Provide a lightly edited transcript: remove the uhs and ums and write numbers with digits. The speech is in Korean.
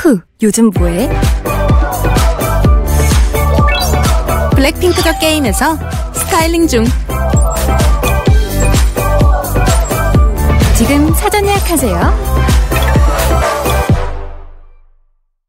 핑크, 요즘 뭐해? 블랙핑크가 게임에서 스타일링 중. 지금 사전 예약하세요.